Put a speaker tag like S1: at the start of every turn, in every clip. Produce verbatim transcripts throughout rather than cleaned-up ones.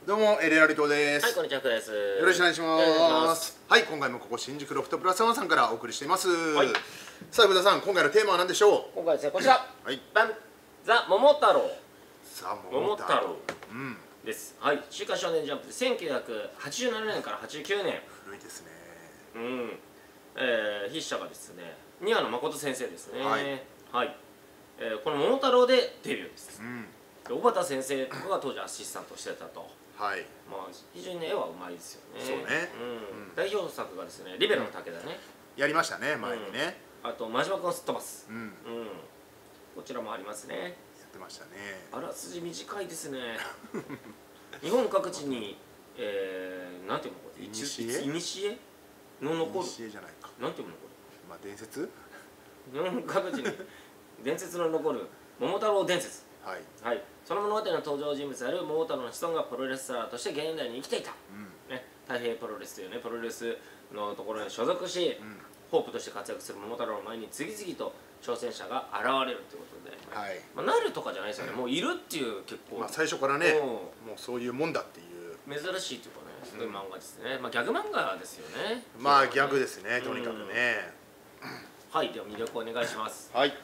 S1: どうもエレナリトです。
S2: はい、こんにちは、福です。
S1: よろしくお願いします。はい、今回もここ新宿ロフトプラスワンさんからお送りしています。はい、さあ、福田さん、今回のテーマは何でしょう。
S2: 今回ですね、こちら。
S1: はい。
S2: バン、ザ桃太郎。
S1: ザ桃太郎。
S2: うん。です。はい、週刊少年ジャンプでせんきゅうひゃくはちじゅうななねんからはちじゅうきゅうねん。
S1: 古いですね。
S2: うん。えー、筆者がですね、庭野誠先生ですね。はい。はい。えー、この桃太郎でデビューです。うん。小畑先生とかが当時アシスタントしてたと。はい。まあ非常にね絵はうまいですよね。そうね。うん。代表作がですね、リベロの武田ね。
S1: やりましたね、前にね。
S2: あと真島君をすっ飛ばす。うん。うん。こちらもありますね。や
S1: ってましたね。
S2: あらすじ短いですね。日本各地にえーなんていうのこれ？いにしえ？いにしえの残る。いにしえじゃないか。なんていうのこれ？
S1: まあ伝説？
S2: 日本各地に伝説の残る桃太郎伝説。はい、はい、その物語の登場人物である桃太郎の子孫がプロレスラーとして現代に生きていた、うんね、太平プロレスというねプロレスのところに所属し、うん、ホープとして活躍する桃太郎の前に次々と挑戦者が現れるということで、はいまあ、なるとかじゃないですよね、うん、もういるっていう結構、まあ、
S1: 最初からねもうそういうもんだっていう
S2: 珍しいというかねそういう漫画ですね、まあ、ギャグ漫画ですよね
S1: まあギャグですねとにかくね、
S2: うん、はいでは魅力お願いします
S1: はい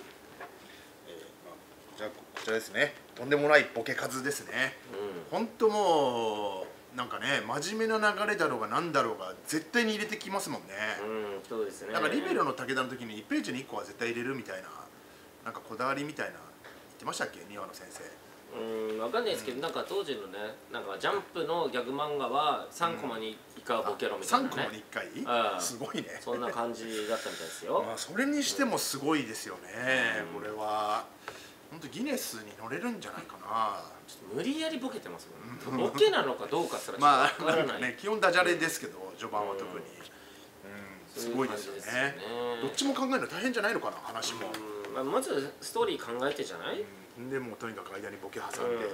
S1: じゃあこちらですね。とんでもないボケ数ですね。本当、うん、もうなんかね真面目な流れだろうがなんだろうが絶対に入れてきますもんね。
S2: うん、そうですね。
S1: なんかリベロの武田の時にいちページにいっこは絶対入れるみたいななんかこだわりみたいな言ってましたっけ庭野先生。
S2: うん、わかんないですけど、うん、なんか当時のねなんかジャンプのギャグ漫画はさんコマにいっかいボケろみたいなね。
S1: さんコマにいっかい？すごいね。
S2: そんな感じだったみたいですよ。
S1: まあそれにしてもすごいですよね。うん、これは。本当ギネスに乗れるんじゃないかな。
S2: ちょっと無理やりボケてますもん、ね。ボケなのかどうかすらちょっとわからない。まあね
S1: 基本ダジャレですけど序盤は特に。うん、すごいですよね。どっちも考えるの大変じゃないのかな話も。
S2: まあまずストーリー考えてじゃない？
S1: でもとにかく間にボケ挟んでっていう。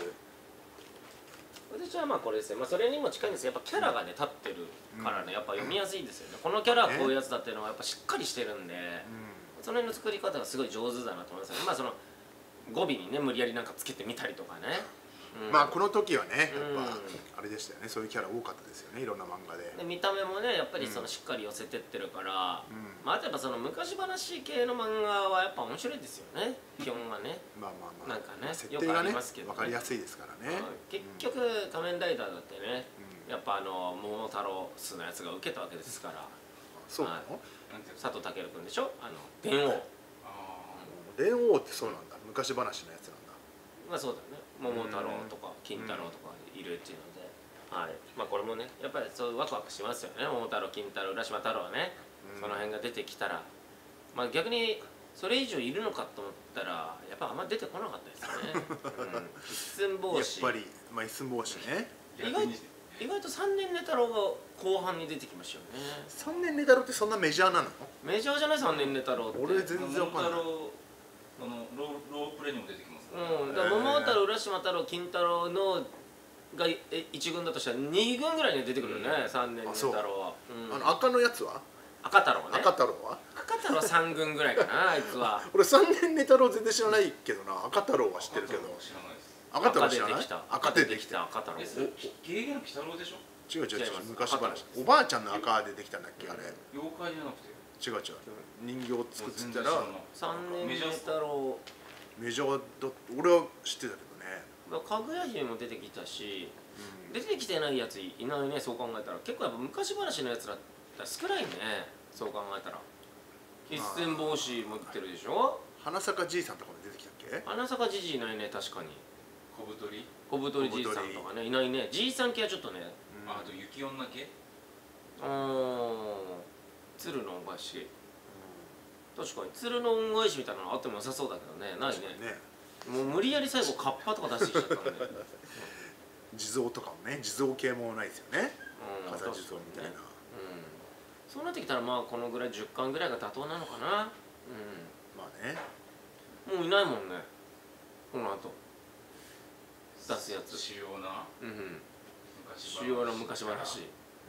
S2: 私はまあこれですね。まあそれにも近いんですけどやっぱキャラがね立ってるからねやっぱ読みやすいですよね。このキャラはこういうやつだっていうのはやっぱしっかりしてるんで、その辺の作り方がすごい上手だなと思いますね。まあその語尾にね無理やりなんかつけてみたりとかね、
S1: うん、まあこの時はねやっぱあれでしたよねそういうキャラ多かったですよねいろんな漫画で。
S2: で見た目もねやっぱりそのしっかり寄せてってるから、うん、まああとやっぱその昔話系の漫画はやっぱ面白いですよね基本はね。まあまあまあなんかね
S1: 設定がね分かりやすいですからね。
S2: 結局仮面ライダーだってね、うん、やっぱあの桃太郎巣のやつが受けたわけですから。
S1: そうなの？
S2: 佐藤健君でしょあの電王。
S1: 電王ってそうなんだ昔話のやつなんだ。
S2: まあそうだね桃太郎とか金太郎とかいるっていうので、はいまあこれもねやっぱりそうワクワクしますよね桃太郎金太郎浦島太郎はね、その辺が出てきたらまあ逆にそれ以上いるのかと思ったらやっぱあんま出てこなかったですね。一寸法師
S1: やっぱりまあ一寸法師ね。
S2: 意外意外と三年寝太郎が後半に出てきましたよね。
S1: 三年寝太郎ってそんなメジャーなの？
S2: メジャーじゃない三年寝太郎って。
S1: 俺全然わかんない。
S3: あのロープレイにも出てきます、
S2: ね。うん、だから桃太郎、浦島太郎、金太郎のが一軍だとしたら二軍ぐらいに出てくるよね、うん、三年寝太郎は。
S1: うん、あの赤のやつは？
S2: 赤太郎ね。
S1: 赤太郎は？
S2: 赤太郎三軍ぐらいかな、あいつは。
S1: 俺三年寝太郎全然知らないけどな、赤太郎は知ってるけど。知らないです。赤太郎知らない？
S2: 赤でできた赤太郎。
S3: ゲゲの鬼太郎でしょ？
S1: 違う違う違う、昔話。おばあちゃんの赤でできたんだっけあれ。
S3: 妖怪じゃなくて。
S1: 違う違う人形を作ってたら
S2: 三年寝太郎
S1: メジャーだ俺は知ってたけどね。
S2: かぐや姫も出てきたし、うん、出てきてないやついないねそう考えたら。結構やっぱ昔話のやつら少ないねそう考えたら。一寸法師も出てるでしょ。
S1: 花坂じいさんとかも出てきたっけ？
S2: 花坂じじいないね確かに。
S3: 小太り
S2: 小太りじいさんとかねいないね。じいさん系はちょっとね、
S3: うん、あと雪女系
S2: うん鶴の恩返し、うん、確かに鶴の恩返しみたいなのあっても良さそうだけどねないね。ねもう無理やり最後カッパとか出してきちゃったんで
S1: 地蔵とかもね地蔵系もないですよね、うん、風地蔵みたいな、ね
S2: うん、そうなってきたらまあこのぐらいじゅっかんぐらいが妥当なのかな。うん、
S1: まあね
S2: もういないもんねこの後出すやつ
S3: 主要な、
S2: うん、主要な昔話。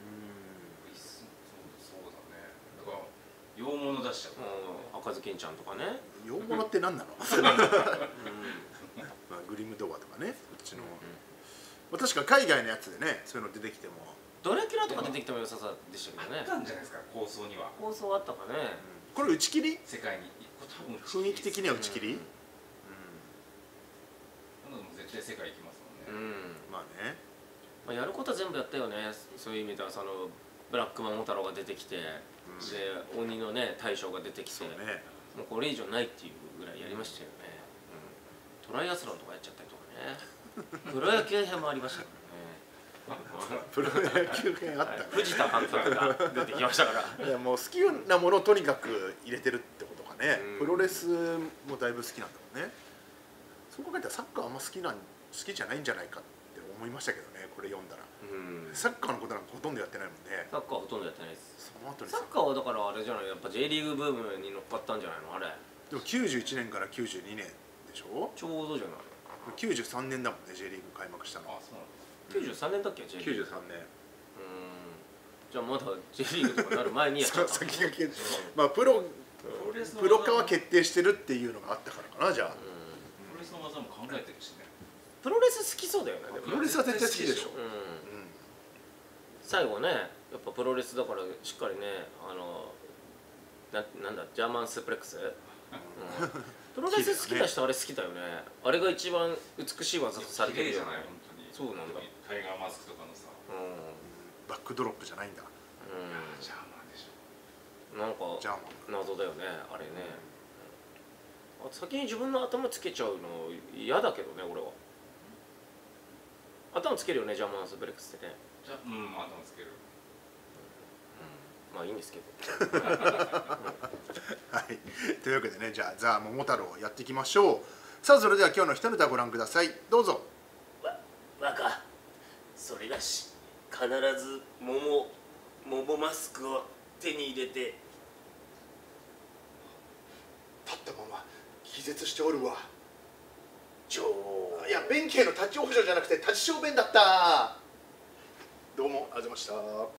S3: 洋物出しちゃ
S2: う。赤ずきんちゃんとかね。
S1: 洋物って何なの？まあグリム童話とかね、こっちの。 確か海外のやつでねそういうの出てきても
S2: ドラキュラとか出てきても良さそうでしたけどね。
S3: あったんじゃないですか、構想には。
S2: 構想あったかね。
S1: これ打ち切り
S3: 世界に一個多分
S1: 雰囲気的には打ち切り、
S2: うん
S3: なのでも絶対世界行きますも
S2: うんん、
S3: ね。
S1: まあね
S2: まあ、やることは全部やったよね。そういう意味ではそのブラックマモ太郎が出てきて、で鬼のね大将が出てきて、
S1: そうね
S2: もうこれ以上ないっていうぐらいやりましたよね。うん、トライアスロンとかやっちゃったりとかね。プロ野球編もありましたからね。
S1: プロ野球編あったね、
S2: 藤田監督が出てきましたから。
S1: いやもう好きなものをとにかく入れてるってことかね、
S2: うん
S1: プロレスもだいぶ好きなんだもんね。そう考えたらサッカーあんま好きなん好きじゃないんじゃないかって思いましたけどね、これ読んだら。
S2: うん、
S1: サッカーのことなんかほとんどやってないもんね。
S2: サッカーはほとんどやってないです。
S1: その後に
S2: サッカーはだからあれじゃない、やっぱ J リーグブームに乗っかったんじゃないのあれ。
S1: でもきゅうじゅういちねんからきゅうじゅうにねんでしょ。
S2: ちょうどじゃない。
S1: きゅうじゅうさんねんだもんね J リーグ開幕したの。
S3: あ、そうなんです。
S2: きゅうじゅうさんねんだっけ J リーグ。
S1: きゅうじゅうさんねん。
S2: うん、じゃあまだ J リーグとかなる前にやっちゃった。
S1: 先駆けまあプロ
S3: プロレスの
S1: プロ化は決定してるっていうのがあったからかなじゃあ。
S2: うん、
S3: プロレスの技も考えてるしね。
S2: プロレス好きそうだよね。でも
S1: プロレスは絶対好きでしょ。
S2: うん、
S1: うん
S2: 最後ねやっぱプロレスだからしっかりねあのななんだジャーマンスープレックス、うん、プロレス好きな人あれ好きだよね。あれが一番美しい技とされてるよね。
S3: 綺麗じゃない本当に。
S2: そうなんだ。
S3: タイガーマスクとかのさ。
S2: う
S1: バックドロップじゃないんだ。
S2: ん、
S3: ジャーマンでしょ。
S2: うん、なんか
S1: ジャーマン。
S2: 謎だよねあれね。あ先に自分の頭つけちゃうの嫌だけどね俺は。頭つけるよねジャーマンスープレックスってね。
S3: じゃあ、うん、頭つける。
S2: まあいいんですけど。
S1: はいというわけでねじゃあザ・桃太郎やっていきましょう。さあそれでは今日の一ネタご覧ください。どうぞ。
S2: わ若それがし必ず桃桃マスクを手に入れて。
S1: 立ったまま気絶しておるわ。
S2: ちょ
S1: いや弁慶の立ち往生じゃなくて立ち小便だった。どうもありがとうございました。